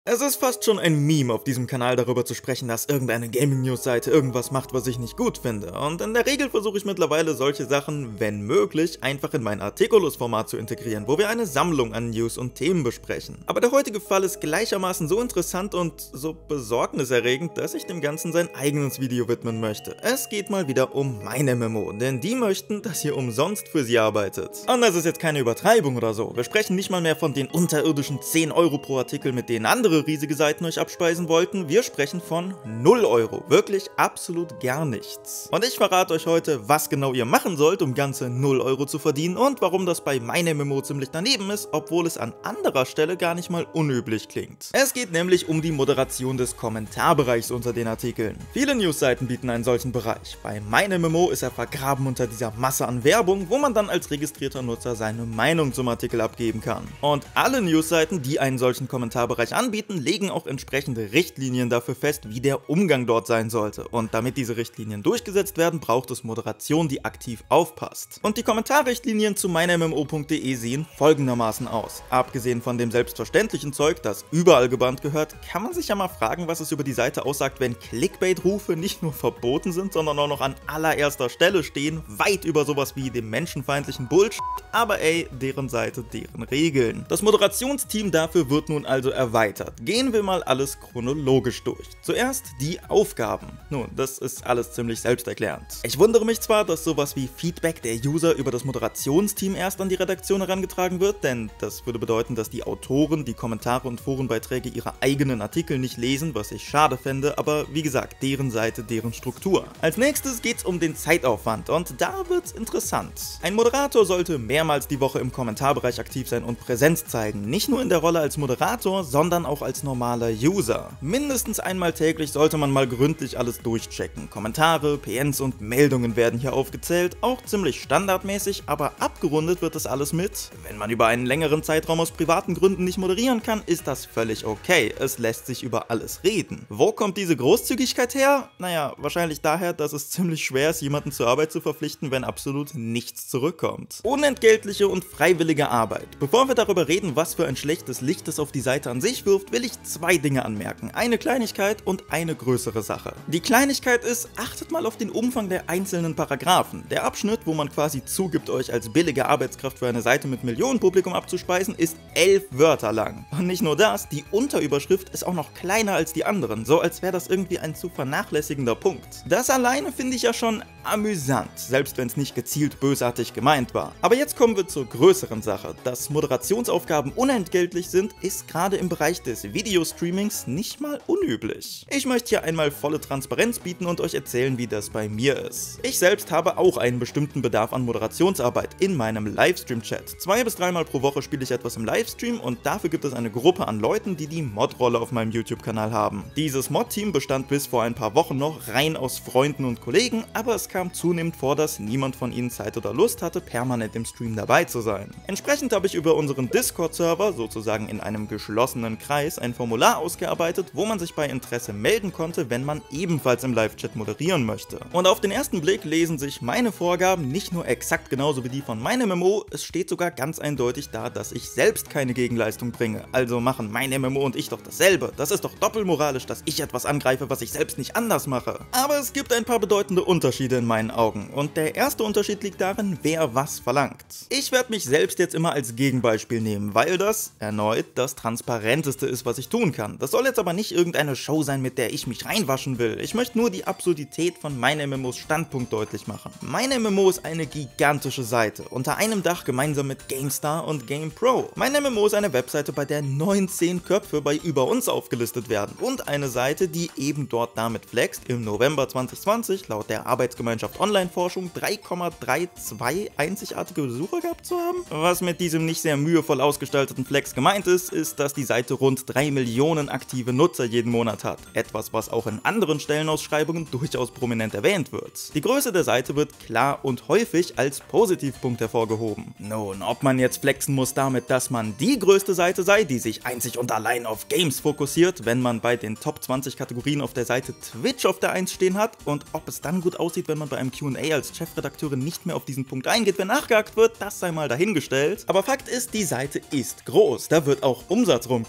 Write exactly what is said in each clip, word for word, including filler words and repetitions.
Es ist fast schon ein Meme auf diesem Kanal darüber zu sprechen, dass irgendeine Gaming-News-Seite irgendwas macht, was ich nicht gut finde. Und in der Regel versuche ich mittlerweile solche Sachen, wenn möglich, einfach in mein Articulus-Format zu integrieren, wo wir eine Sammlung an News und Themen besprechen. Aber der heutige Fall ist gleichermaßen so interessant und so besorgniserregend, dass ich dem Ganzen sein eigenes Video widmen möchte. Es geht mal wieder um MeinMMO, denn die möchten, dass ihr umsonst für sie arbeitet. Und das ist jetzt keine Übertreibung oder so. Wir sprechen nicht mal mehr von den unterirdischen zehn Euro pro Artikel, mit denen andere riesige Seiten euch abspeisen wollten. Wir sprechen von null Euro. Wirklich absolut gar nichts. Und ich verrate euch heute, was genau ihr machen sollt, um ganze null Euro zu verdienen und warum das bei MeinMMO ziemlich daneben ist, obwohl es an anderer Stelle gar nicht mal unüblich klingt. Es geht nämlich um die Moderation des Kommentarbereichs unter den Artikeln. Viele Newsseiten bieten einen solchen Bereich. Bei MeinMMO ist er vergraben unter dieser Masse an Werbung, wo man dann als registrierter Nutzer seine Meinung zum Artikel abgeben kann. Und alle Newsseiten, die einen solchen Kommentarbereich anbieten, legen auch entsprechende Richtlinien dafür fest, wie der Umgang dort sein sollte. Und damit diese Richtlinien durchgesetzt werden, braucht es Moderation, die aktiv aufpasst. Und die Kommentarrichtlinien zu meinmmo punkt de sehen folgendermaßen aus. Abgesehen von dem selbstverständlichen Zeug, das überall gebannt gehört, kann man sich ja mal fragen, was es über die Seite aussagt, wenn Clickbait-Rufe nicht nur verboten sind, sondern auch noch an allererster Stelle stehen, weit über sowas wie dem menschenfeindlichen Bullshit, aber ey, deren Seite, deren Regeln. Das Moderationsteam dafür wird nun also erweitert. Gehen wir mal alles chronologisch durch. Zuerst die Aufgaben. Nun, das ist alles ziemlich selbsterklärend. Ich wundere mich zwar, dass sowas wie Feedback der User über das Moderationsteam erst an die Redaktion herangetragen wird, denn das würde bedeuten, dass die Autoren die Kommentare und Forenbeiträge ihrer eigenen Artikel nicht lesen, was ich schade fände, aber wie gesagt, deren Seite, deren Struktur. Als nächstes geht's um den Zeitaufwand und da wird's interessant. Ein Moderator sollte mehrmals die Woche im Kommentarbereich aktiv sein und Präsenz zeigen, nicht nur in der Rolle als Moderator, sondern auch als normaler User. Mindestens einmal täglich sollte man mal gründlich alles durchchecken. Kommentare, P Ns und Meldungen werden hier aufgezählt, auch ziemlich standardmäßig, aber abgerundet wird das alles mit: Wenn man über einen längeren Zeitraum aus privaten Gründen nicht moderieren kann, ist das völlig okay. Es lässt sich über alles reden. Wo kommt diese Großzügigkeit her? Naja, wahrscheinlich daher, dass es ziemlich schwer ist, jemanden zur Arbeit zu verpflichten, wenn absolut nichts zurückkommt. Unentgeltliche und freiwillige Arbeit. Bevor wir darüber reden, was für ein schlechtes Licht es auf die Seite an sich wirft, will ich zwei Dinge anmerken. Eine Kleinigkeit und eine größere Sache. Die Kleinigkeit ist, achtet mal auf den Umfang der einzelnen Paragraphen. Der Abschnitt, wo man quasi zugibt, euch als billige Arbeitskraft für eine Seite mit Millionenpublikum abzuspeisen, ist elf Wörter lang. Und nicht nur das, die Unterüberschrift ist auch noch kleiner als die anderen, so als wäre das irgendwie ein zu vernachlässigender Punkt. Das alleine finde ich ja schon amüsant, selbst wenn es nicht gezielt bösartig gemeint war. Aber jetzt kommen wir zur größeren Sache. Dass Moderationsaufgaben unentgeltlich sind, ist gerade im Bereich des Videostreamings nicht mal unüblich. Ich möchte hier einmal volle Transparenz bieten und euch erzählen, wie das bei mir ist. Ich selbst habe auch einen bestimmten Bedarf an Moderationsarbeit in meinem Livestream-Chat. Zwei bis dreimal pro Woche spiele ich etwas im Livestream und dafür gibt es eine Gruppe an Leuten, die die Mod-Rolle auf meinem YouTube-Kanal haben. Dieses Mod-Team bestand bis vor ein paar Wochen noch rein aus Freunden und Kollegen, aber es kam zunehmend vor, dass niemand von ihnen Zeit oder Lust hatte, permanent im Stream dabei zu sein. Entsprechend habe ich über unseren Discord-Server, sozusagen in einem geschlossenen Kreis, ein Formular ausgearbeitet, wo man sich bei Interesse melden konnte, wenn man ebenfalls im Live-Chat moderieren möchte. Und auf den ersten Blick lesen sich meine Vorgaben nicht nur exakt genauso wie die von MeinMMO, es steht sogar ganz eindeutig da, dass ich selbst keine Gegenleistung bringe. Also machen MeinMMO und ich doch dasselbe. Das ist doch doppelmoralisch, dass ich etwas angreife, was ich selbst nicht anders mache. Aber es gibt ein paar bedeutende Unterschiede in meinen Augen. Und der erste Unterschied liegt darin, wer was verlangt. Ich werde mich selbst jetzt immer als Gegenbeispiel nehmen, weil das, erneut, das Transparenteste ist, was ich tun kann. Das soll jetzt aber nicht irgendeine Show sein, mit der ich mich reinwaschen will. Ich möchte nur die Absurdität von MeinMMOs Standpunkt deutlich machen. MeinMMO ist eine gigantische Seite, unter einem Dach gemeinsam mit GameStar und GamePro. MeinMMO ist eine Webseite, bei der neunzehn Köpfe bei Über uns aufgelistet werden und eine Seite, die eben dort damit flext, im November zwanzig zwanzig laut der Arbeitsgemeinschaft Online-Forschung drei Komma zweiunddreißig einzigartige Besucher gehabt zu haben. Was mit diesem nicht sehr mühevoll ausgestalteten Flex gemeint ist, ist, dass die Seite rund drei Millionen aktive Nutzer jeden Monat hat. Etwas, was auch in anderen Stellenausschreibungen durchaus prominent erwähnt wird. Die Größe der Seite wird klar und häufig als Positivpunkt hervorgehoben. Nun, ob man jetzt flexen muss damit, dass man die größte Seite sei, die sich einzig und allein auf Games fokussiert, wenn man bei den Top zwanzig Kategorien auf der Seite Twitch auf der eins stehen hat, und ob es dann gut aussieht, wenn man bei einem Q und A als Chefredakteurin nicht mehr auf diesen Punkt eingeht, wenn nachgehakt wird, das sei mal dahingestellt. Aber Fakt ist, die Seite ist groß, da wird auch Umsatz rumkommen. Und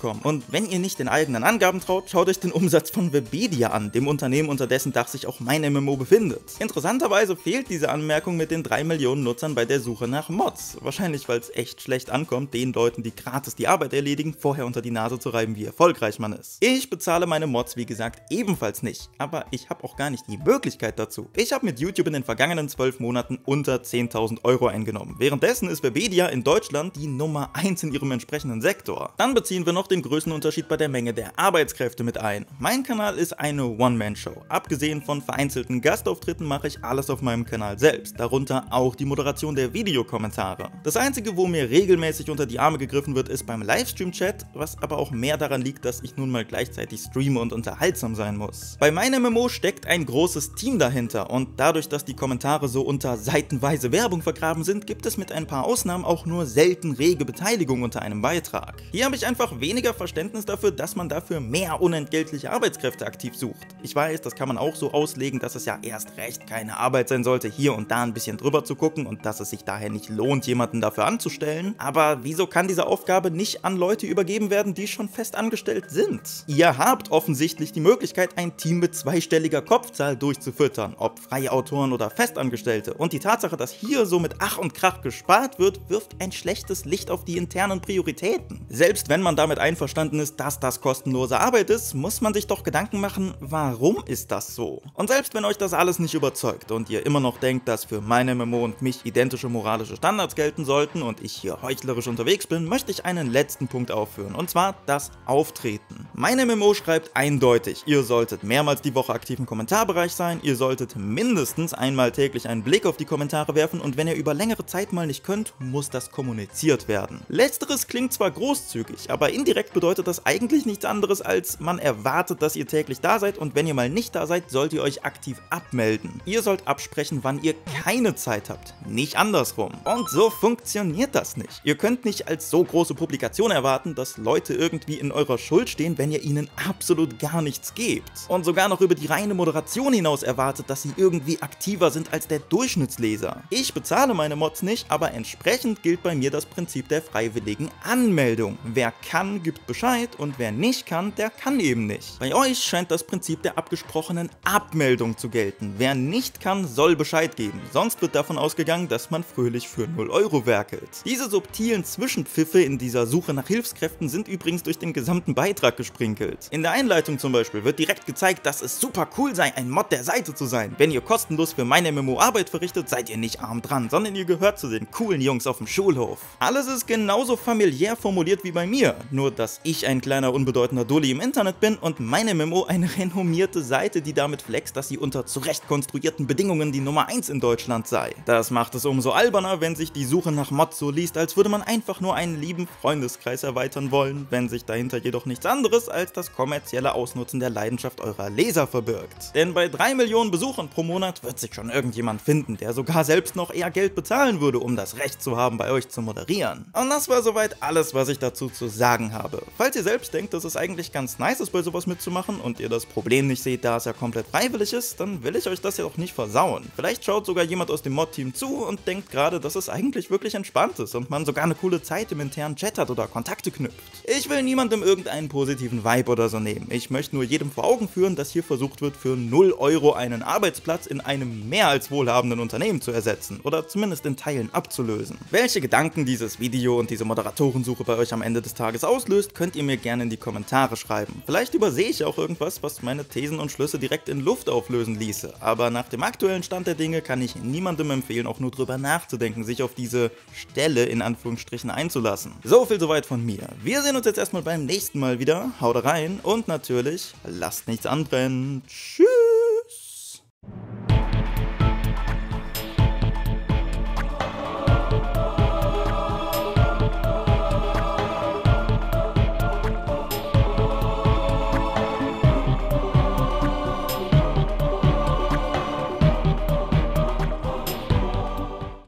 Und wenn ihr nicht den eigenen Angaben traut, schaut euch den Umsatz von Webedia an, dem Unternehmen, unter dessen Dach sich auch mein M M O befindet. Interessanterweise fehlt diese Anmerkung mit den drei Millionen Nutzern bei der Suche nach Mods. Wahrscheinlich, weil es echt schlecht ankommt, den Leuten, die gratis die Arbeit erledigen, vorher unter die Nase zu reiben, wie erfolgreich man ist. Ich bezahle meine Mods, wie gesagt, ebenfalls nicht, aber ich habe auch gar nicht die Möglichkeit dazu. Ich habe mit YouTube in den vergangenen zwölf Monaten unter zehntausend Euro eingenommen. Währenddessen ist Webedia in Deutschland die Nummer eins in ihrem entsprechenden Sektor. Dann beziehen wir noch den Größenunterschied bei der Menge der Arbeitskräfte mit ein. Mein Kanal ist eine One-Man-Show. Abgesehen von vereinzelten Gastauftritten mache ich alles auf meinem Kanal selbst, darunter auch die Moderation der Videokommentare. Das einzige, wo mir regelmäßig unter die Arme gegriffen wird, ist beim Livestream-Chat, was aber auch mehr daran liegt, dass ich nun mal gleichzeitig streame und unterhaltsam sein muss. Bei meinem M M O steckt ein großes Team dahinter und dadurch, dass die Kommentare so unter seitenweise Werbung vergraben sind, gibt es mit ein paar Ausnahmen auch nur selten rege Beteiligung unter einem Beitrag. Hier habe ich einfach weniger Verständnis dafür, dass man dafür mehr unentgeltliche Arbeitskräfte aktiv sucht. Ich weiß, das kann man auch so auslegen, dass es ja erst recht keine Arbeit sein sollte, hier und da ein bisschen drüber zu gucken und dass es sich daher nicht lohnt, jemanden dafür anzustellen. Aber wieso kann diese Aufgabe nicht an Leute übergeben werden, die schon fest angestellt sind? Ihr habt offensichtlich die Möglichkeit, ein Team mit zweistelliger Kopfzahl durchzufüttern, ob freie Autoren oder Festangestellte. Und die Tatsache, dass hier so mit Ach und Krach gespart wird, wirft ein schlechtes Licht auf die internen Prioritäten. Selbst wenn man damit einverstanden ist, dass das kostenlose Arbeit ist, muss man sich doch Gedanken machen, warum ist das so? Und selbst wenn euch das alles nicht überzeugt und ihr immer noch denkt, dass für mein M M O und mich identische moralische Standards gelten sollten und ich hier heuchlerisch unterwegs bin, möchte ich einen letzten Punkt aufführen, und zwar das Auftreten. Mein M M O schreibt eindeutig, ihr solltet mehrmals die Woche aktiv im Kommentarbereich sein, ihr solltet mindestens einmal täglich einen Blick auf die Kommentare werfen und wenn ihr über längere Zeit mal nicht könnt, muss das kommuniziert werden. Letzteres klingt zwar großzügig, aber indirekt bedeutet das eigentlich nichts anderes als, man erwartet, dass ihr täglich da seid und wenn ihr mal nicht da seid, sollt ihr euch aktiv abmelden. Ihr sollt absprechen, wann ihr keine Zeit habt, nicht andersrum. Und so funktioniert das nicht. Ihr könnt nicht als so große Publikation erwarten, dass Leute irgendwie in eurer Schuld stehen, wenn ihr ihnen absolut gar nichts gebt. Und sogar noch über die reine Moderation hinaus erwartet, dass sie irgendwie aktiver sind als der Durchschnittsleser. Ich bezahle meine Mods nicht, aber entsprechend gilt bei mir das Prinzip der freiwilligen Anmeldung. Wer kann, gibt Bescheid und wer nicht kann, der kann eben nicht. Bei euch scheint das Prinzip der abgesprochenen Abmeldung zu gelten. Wer nicht kann, soll Bescheid geben. Sonst wird davon ausgegangen, dass man fröhlich für null Euro werkelt. Diese subtilen Zwischenpfiffe in dieser Suche nach Hilfskräften sind übrigens durch den gesamten Beitrag gesprinkelt. In der Einleitung zum Beispiel wird direkt gezeigt, dass es super cool sei, ein Mod der Seite zu sein. Wenn ihr kostenlos für mein M M O Arbeit verrichtet, seid ihr nicht arm dran, sondern ihr gehört zu den coolen Jungs auf dem Schulhof. Alles ist genauso familiär formuliert wie bei mir, nur dass ich ein kleiner unbedeutender Dulli im Internet bin und mein M M O eine renommierte Seite, die damit flext, dass sie unter zurecht konstruierten Bedingungen die Nummer eins in Deutschland sei. Das macht es umso alberner, wenn sich die Suche nach Mods so liest, als würde man einfach nur einen lieben Freundeskreis erweitern wollen, wenn sich dahinter jedoch nichts anderes als das kommerzielle Ausnutzen der Leidenschaft eurer Leser verbirgt. Denn bei drei Millionen Besuchern pro Monat wird sich schon irgendjemand finden, der sogar selbst noch eher Geld bezahlen würde, um das Recht zu haben, bei euch zu moderieren. Und das war soweit alles, was ich dazu zu sagen habe. Falls ihr selbst denkt, dass es eigentlich ganz nice ist, bei sowas mitzumachen und ihr das Problem nicht seht, da es ja komplett freiwillig ist, dann will ich euch das ja auch nicht versauen. Vielleicht schaut sogar jemand aus dem Mod-Team zu und denkt gerade, dass es eigentlich wirklich entspannt ist und man sogar eine coole Zeit im internen Chat hat oder Kontakte knüpft. Ich will niemandem irgendeinen positiven Vibe oder so nehmen. Ich möchte nur jedem vor Augen führen, dass hier versucht wird, für null Euro einen Arbeitsplatz in einem mehr als wohlhabenden Unternehmen zu ersetzen oder zumindest in Teilen abzulösen. Welche Gedanken dieses Video und diese Moderatorensuche bei euch am Ende des Tages auslöst, könnt ihr mir gerne in die Kommentare schreiben. Vielleicht übersehe ich auch irgendwas, was meine Thesen und Schlüsse direkt in Luft auflösen ließe, aber nach dem aktuellen Stand der Dinge kann ich niemandem empfehlen, auch nur drüber nachzudenken, sich auf diese Stelle in Anführungsstrichen einzulassen. So viel soweit von mir. Wir sehen uns jetzt erstmal beim nächsten Mal wieder. Haut rein und natürlich lasst nichts anbrennen. Tschüss.